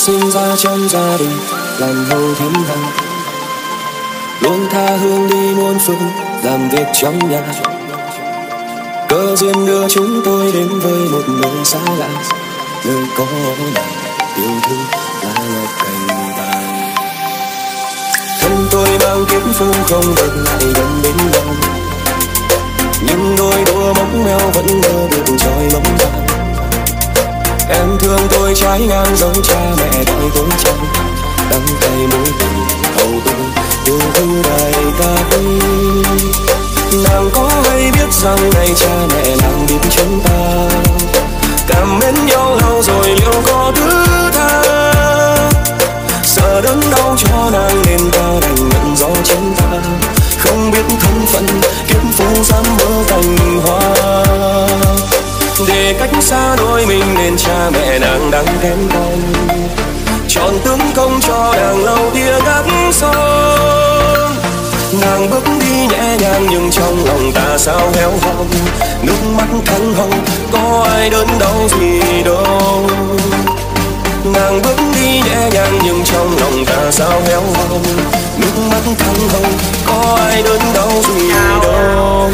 sinh ra trong gia đình làm hầu thêm hàng, luôn tha hương đi muôn phương làm việc trong nhà. Cơ duyên đưa chúng tôi đến với một nơi xa lạ, nơi có nàng yêu thương là ngọc cành vàng. Thân tôi mang kiếp phu không được lại gần bên nhau, nhưng đôi đũa móng meo vẫn mơ được trôi móng vàng. Em thương tôi trái ngang giống cha mẹ đói tôi chăng, đắng cay mối tình hầu tôi yêu thương đời ta. Nàng có hay biết rằng này cha mẹ nàng biết chúng ta cảm mến nhau lâu rồi liệu có thứ tha. Sợ đớn đau cho nàng nên ta đành nhận do chính ta, không biết thân phận kiếp phu dám mơ cành hoa. Để cách xa đôi mình nên cha mẹ nàng đang kén con, chọn tướng công cho nàng lâu tia gác son. Nàng bước đi nhẹ nhàng nhưng trong lòng ta sao héo hon, nước mắt thăng hồng có ai đớn đau gì đâu. Nàng bước đi nhẹ nhàng nhưng trong lòng ta sao héo hon, nước mắt thăng hồng có ai đớn đau gì đâu.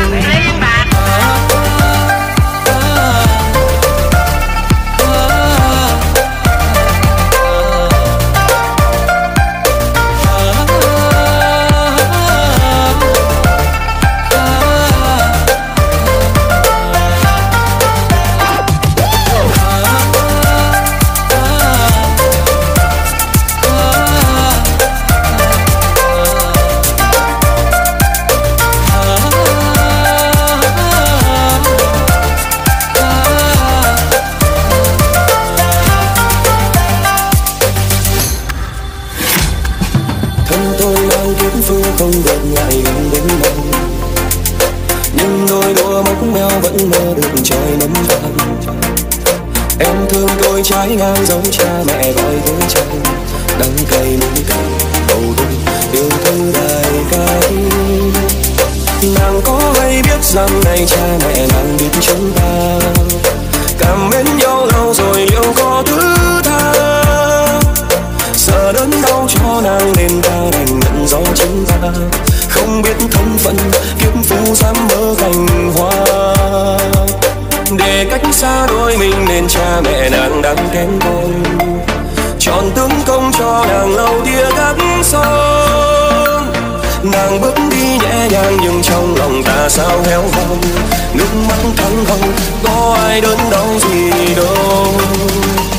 Không được lại gần đến đâu, nhưng đôi đũa móc meo vẫn mơ được trời nấm vàng. Em thương tôi trái ngang giống cha mẹ gọi tôi chồng, đắng cay mũi cay bầu tôi yêu thương đời cay. Nàng có hay biết rằng này cha mẹ nàng biết chúng ta cảm mến nhau lâu rồi liệu có thứ tha. Sợ đớn đau cho nàng nên ta đành nhận do chính ta, không biết thân phận kiếp phu dám mơ cành hoa. Để cách xa đôi mình nên cha mẹ nàng đang kén con, chọn tướng công cho nàng lâu tia gác son. Nàng bước đi nhẹ nhàng nhưng trong lòng ta sao héo hon, nước mắt thăng hồng có ai đớn đau gì đâu.